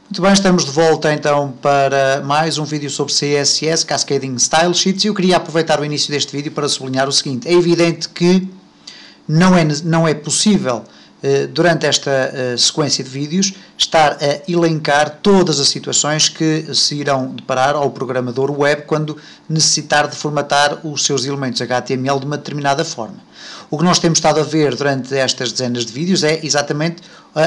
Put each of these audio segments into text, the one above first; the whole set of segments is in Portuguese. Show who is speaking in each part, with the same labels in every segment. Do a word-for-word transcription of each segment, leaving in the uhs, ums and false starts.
Speaker 1: Muito bem, estamos de volta então para mais um vídeo sobre C S S, Cascading Style Sheets, e eu queria aproveitar o início deste vídeo para sublinhar o seguinte: é evidente que não é, não é possível, durante esta sequência de vídeos, estar a elencar todas as situações que se irão deparar ao programador web quando necessitar de formatar os seus elementos H T M L de uma determinada forma. O que nós temos estado a ver durante estas dezenas de vídeos é exatamente a, a,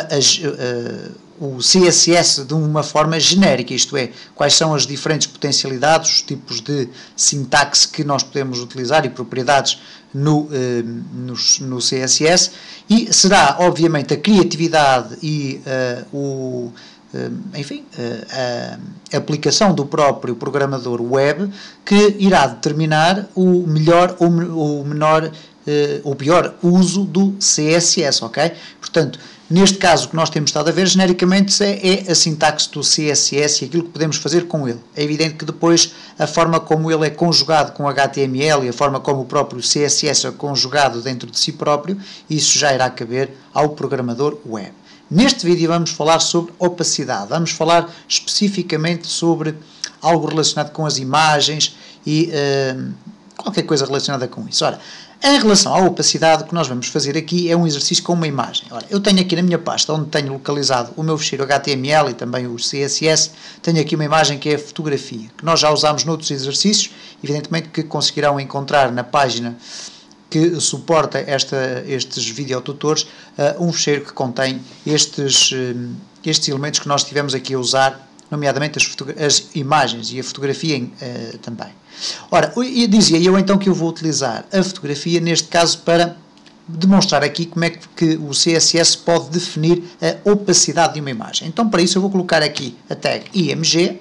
Speaker 1: a, o C S S de uma forma genérica, isto é, quais são as diferentes potencialidades, os tipos de sintaxe que nós podemos utilizar e propriedades no, no, no C S S, e será obviamente a criatividade e uh, o, uh, enfim, uh, a aplicação do próprio programador web que irá determinar o melhor ou o menor ou uh, pior uso do C S S, ok? Portanto, neste caso, o que nós temos estado a ver genericamente é, é a sintaxe do C S S e aquilo que podemos fazer com ele. É evidente que depois a forma como ele é conjugado com H T M L e a forma como o próprio C S S é conjugado dentro de si próprio, isso já irá caber ao programador web. Neste vídeo vamos falar sobre opacidade, vamos falar especificamente sobre algo relacionado com as imagens e uh, qualquer coisa relacionada com isso. Ora, em relação à opacidade, o que nós vamos fazer aqui é um exercício com uma imagem. Ora, eu tenho aqui na minha pasta, onde tenho localizado o meu ficheiro H T M L e também o C S S, tenho aqui uma imagem que é a fotografia, que nós já usámos noutros exercícios, evidentemente que conseguirão encontrar na página que suporta esta, estes videotutores, uh, um ficheiro que contém estes, uh, estes elementos que nós estivemos aqui a usar, nomeadamente as, as imagens e a fotografia uh, também. Ora, eu dizia eu então que eu vou utilizar a fotografia, neste caso, para demonstrar aqui como é que o C S S pode definir a opacidade de uma imagem. Então, para isso, eu vou colocar aqui a tag I M G,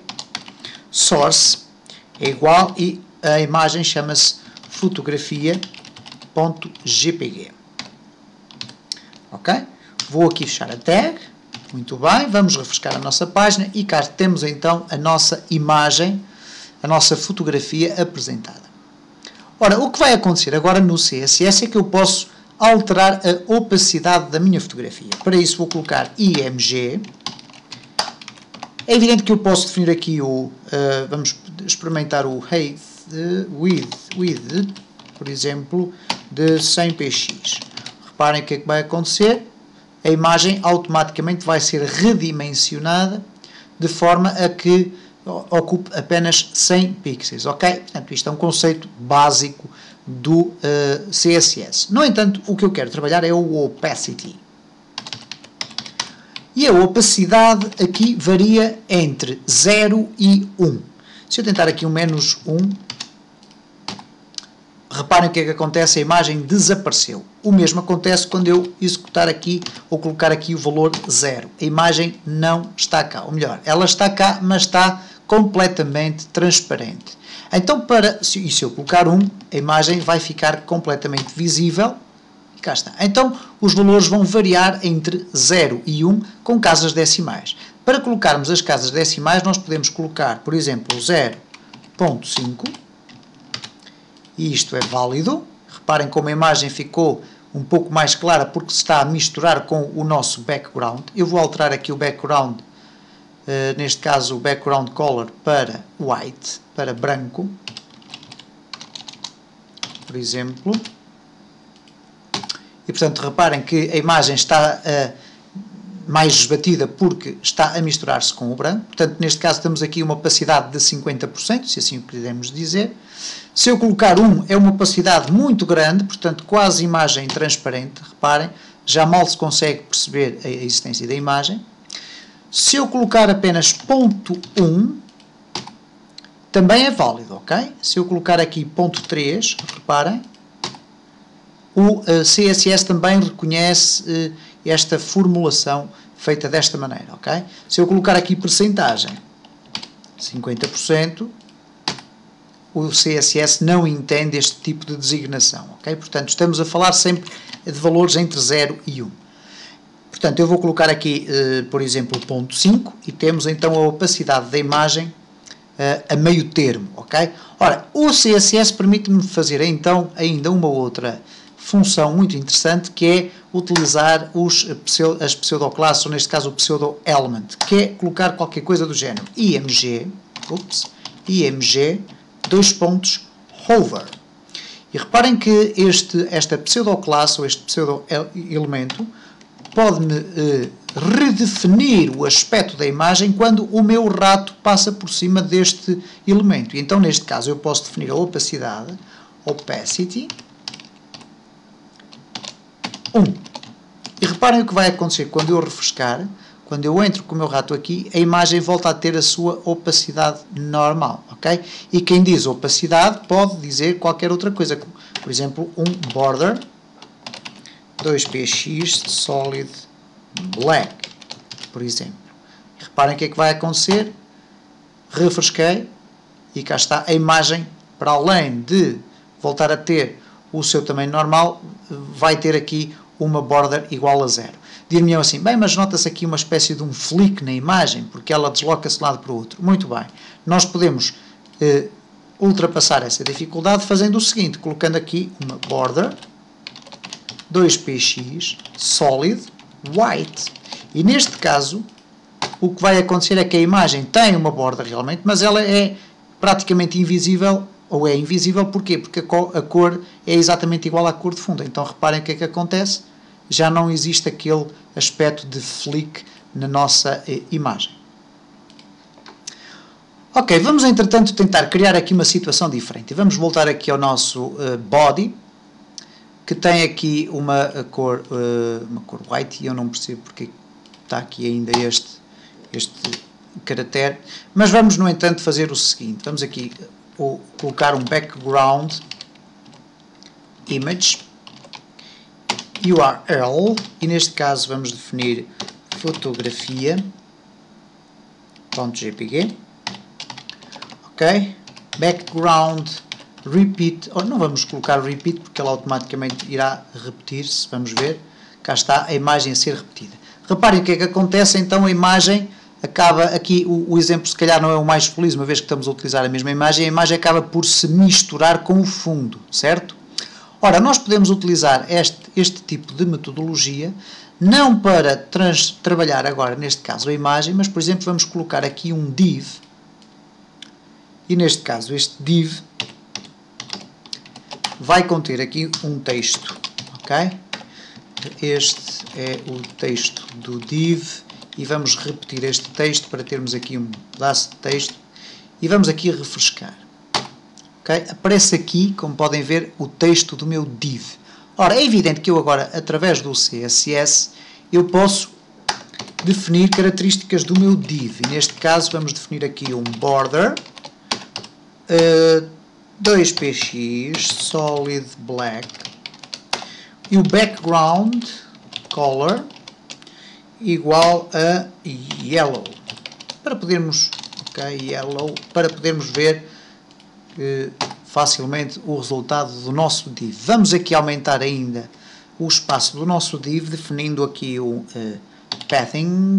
Speaker 1: source, é igual, e a imagem chama-se fotografia.jpg. Ok? Vou aqui fechar a tag. Muito bem, vamos refrescar a nossa página e cá temos então a nossa imagem, a nossa fotografia apresentada. Ora, o que vai acontecer agora no C S S é que eu posso alterar a opacidade da minha fotografia. Para isso vou colocar I M G. É evidente que eu posso definir aqui o, uh, vamos experimentar o height width, width, por exemplo, de cem px. Reparem o que é que vai acontecer. A imagem automaticamente vai ser redimensionada de forma a que ocupe apenas cem pixels, ok? Portanto, isto é um conceito básico do uh, C S S. No entanto, o que eu quero trabalhar é o opacity. E a opacidade aqui varia entre zero e um. Se eu tentar aqui um menos um, reparem o que é que acontece, a imagem desapareceu. O mesmo acontece quando eu executar aqui ou colocar aqui o valor zero. A imagem não está cá, ou melhor, ela está cá, mas está completamente transparente. Então, para, e se eu colocar um, a imagem vai ficar completamente visível, e cá está. Então, os valores vão variar entre zero e um com casas decimais. Para colocarmos as casas decimais, nós podemos colocar, por exemplo, zero ponto cinco, e isto é válido. Reparem como a imagem ficou um pouco mais clara porque se está a misturar com o nosso background. Eu vou alterar aqui o background, uh, neste caso o background color para white, para branco, por exemplo. E portanto reparem que a imagem está uh, mais esbatida porque está a misturar-se com o branco. Portanto, neste caso temos aqui uma opacidade de cinquenta por cento, se assim o quisermos dizer. Se eu colocar um, é uma opacidade muito grande, portanto quase imagem transparente, reparem, já mal se consegue perceber a existência da imagem. Se eu colocar apenas ponto um, também é válido, ok? Se eu colocar aqui ponto três, reparem, o uh, C S S também reconhece uh, esta formulação feita desta maneira, ok? Se eu colocar aqui percentagem, cinquenta por cento, o C S S não entende este tipo de designação, ok? Portanto, estamos a falar sempre de valores entre zero e um. Portanto, eu vou colocar aqui, uh, por exemplo, ponto cinco e temos então a opacidade da imagem uh, a meio termo, ok? Ora, o C S S permite-me fazer então ainda uma outra função muito interessante, que é utilizar os, as pseudoclasses, ou neste caso o pseudo-element, que é colocar qualquer coisa do género img, ups, img, dois pontos, hover. E reparem que este, esta pseudoclasse, ou este pseudo-elemento, pode-me eh, redefinir o aspecto da imagem quando o meu rato passa por cima deste elemento. E então, neste caso, eu posso definir a opacidade, opacity, um. E reparem o que vai acontecer quando eu refrescar, quando eu entro com o meu rato aqui, a imagem volta a ter a sua opacidade normal, ok? E quem diz opacidade pode dizer qualquer outra coisa, por exemplo, um border, dois P X solid black, por exemplo. E reparem o que é que vai acontecer, refresquei e cá está a imagem, para além de voltar a ter o seu tamanho normal, vai ter aqui uma border igual a zero. Dir-me assim, bem, mas nota-se aqui uma espécie de um flick na imagem, porque ela desloca-se de um lado para o outro. Muito bem. Nós podemos eh, ultrapassar essa dificuldade fazendo o seguinte, colocando aqui uma border, dois P X, solid, white. E neste caso, o que vai acontecer é que a imagem tem uma borda realmente, mas ela é praticamente invisível, ou é invisível, porquê? Porque a cor, a cor é exatamente igual à cor de fundo. Então reparem o que é que acontece, já não existe aquele aspecto de flick na nossa eh, imagem. Ok, vamos entretanto tentar criar aqui uma situação diferente. Vamos voltar aqui ao nosso uh, body, que tem aqui uma cor, uh, uma cor white, e eu não percebo porque está aqui ainda este, este caractere, mas vamos no entanto fazer o seguinte, vamos aqui uh, colocar um background image U R L, e neste caso vamos definir fotografia.jpg, ok, background repeat, ou não vamos colocar repeat porque ela automaticamente irá repetir-se, vamos ver, cá está a imagem a ser repetida. Reparem o que é que acontece, então a imagem acaba, aqui o, o exemplo se calhar não é o mais feliz, uma vez que estamos a utilizar a mesma imagem, a imagem acaba por se misturar com o fundo, certo? Ora, nós podemos utilizar este, este tipo de metodologia, não para trans, trabalhar agora, neste caso, a imagem, mas, por exemplo, vamos colocar aqui um div, e neste caso, este div vai conter aqui um texto, ok? Este é o texto do div, e vamos repetir este texto para termos aqui um pedaço de texto, e vamos aqui refrescar. Okay? Aparece aqui, como podem ver, o texto do meu div. Ora, é evidente que eu agora, através do C S S, eu posso definir características do meu div. E neste caso vamos definir aqui um border, uh, dois P X, solid black, e o background color igual a yellow. Para podermos, ok, yellow, para podermos ver Uh, facilmente o resultado do nosso div. Vamos aqui aumentar ainda o espaço do nosso div, definindo aqui o uh, padding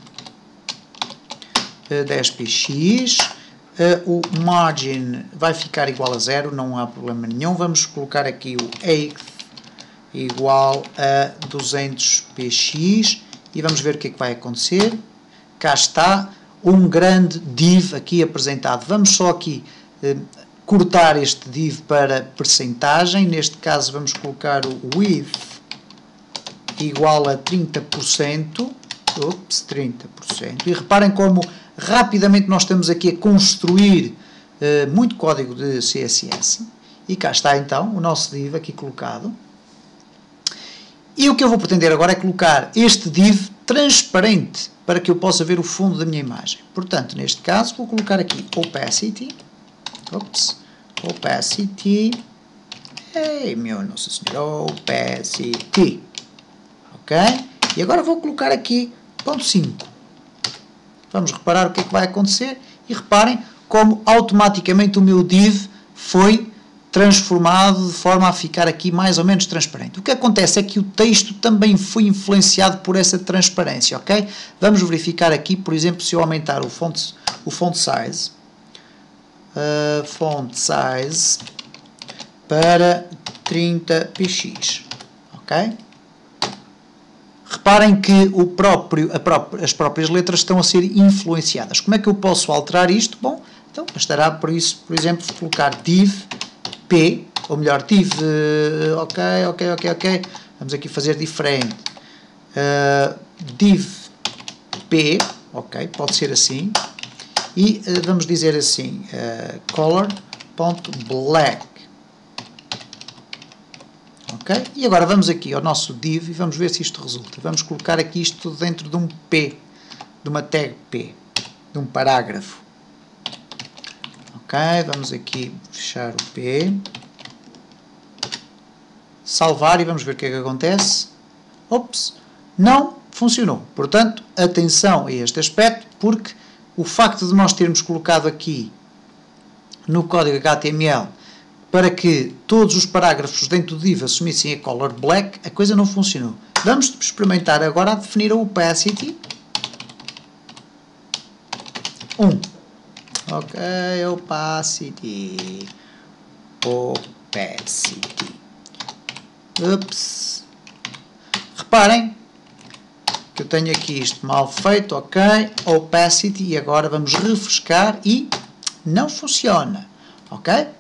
Speaker 1: uh, dez P X, uh, o margin vai ficar igual a zero, não há problema nenhum. Vamos colocar aqui o eighth igual a duzentos P X e vamos ver o que é que vai acontecer. Cá está um grande div aqui apresentado. Vamos só aqui uh, cortar este div para percentagem, neste caso vamos colocar o width igual a trinta por cento, ups, trinta por cento, e reparem como rapidamente nós estamos aqui a construir uh, muito código de C S S, e cá está então o nosso div aqui colocado, e o que eu vou pretender agora é colocar este div transparente, para que eu possa ver o fundo da minha imagem. Portanto, neste caso vou colocar aqui opacity, Ops, opacity, ei meu Nossa Senhora, opacity, ok? E agora vou colocar aqui ponto cinco. Vamos reparar o que é que vai acontecer e reparem como automaticamente o meu div foi transformado de forma a ficar aqui mais ou menos transparente. O que acontece é que o texto também foi influenciado por essa transparência, ok? Vamos verificar aqui, por exemplo, se eu aumentar o font, o font size, Uh, font size para trinta P X, ok? reparem que o próprio, a própria, as próprias letras estão a ser influenciadas. Como é que eu posso alterar isto? Bom, então bastará por isso, por exemplo, colocar div p, ou melhor, div, uh, ok, ok, ok, ok, vamos aqui fazer diferente, uh, div p, ok, pode ser assim, e uh, vamos dizer assim, uh, color.black. Okay? E agora vamos aqui ao nosso div e vamos ver se isto resulta. Vamos colocar aqui isto dentro de um P, de uma tag P, de um parágrafo. Ok, vamos aqui fechar o P, salvar e vamos ver o que é que acontece. Ops, não funcionou. Portanto, atenção a este aspecto, porque o facto de nós termos colocado aqui no código H T M L para que todos os parágrafos dentro do div assumissem a color black, a coisa não funcionou. Vamos experimentar agora a definir a opacity. um. Ok, opacity. Opacity. Ups. Reparem que eu tenho aqui isto mal feito, ok. Opacity, e agora vamos refrescar e não funciona, ok?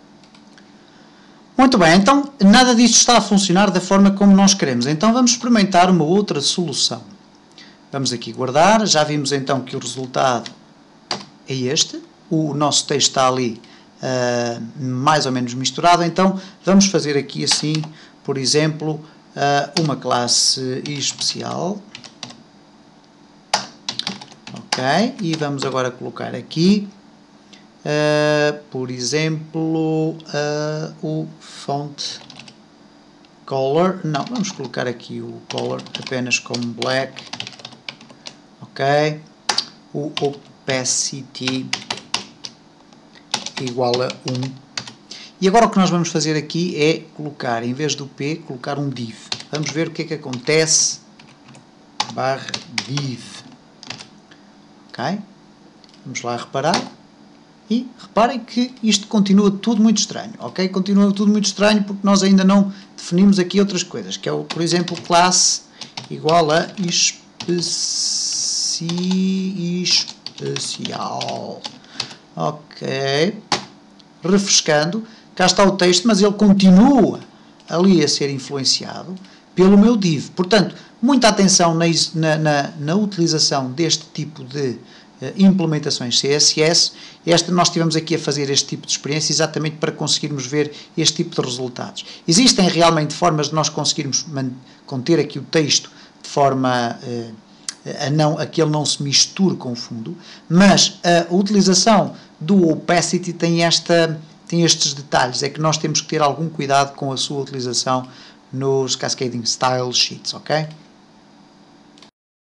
Speaker 1: Muito bem, então nada disto está a funcionar da forma como nós queremos. Então vamos experimentar uma outra solução. Vamos aqui guardar. Já vimos então que o resultado é este. O nosso texto está ali uh, mais ou menos misturado. Então vamos fazer aqui assim, por exemplo, uh, uma classe especial. Ok, e vamos agora colocar aqui Uh, por exemplo, uh, o font color, não, vamos colocar aqui o color apenas como black, ok, o opacity igual a um, e agora o que nós vamos fazer aqui é colocar, em vez do P, colocar um div. Vamos ver o que é que acontece, barra div, ok, vamos lá reparar. E reparem que isto continua tudo muito estranho, ok? Continua tudo muito estranho porque nós ainda não definimos aqui outras coisas, que é, o, por exemplo, classe igual a especi, especial. Ok. Refrescando, cá está o texto, mas ele continua ali a ser influenciado pelo meu div. Portanto, muita atenção na, na, na utilização deste tipo de implementações C S S. Esta, nós estivemos aqui a fazer este tipo de experiência exatamente para conseguirmos ver este tipo de resultados. Existem realmente formas de nós conseguirmos conter aqui o texto de forma eh, a, não, a que ele não se misture com o fundo, mas a utilização do opacity tem, esta, tem estes detalhes, é que nós temos que ter algum cuidado com a sua utilização nos Cascading Style Sheets, ok?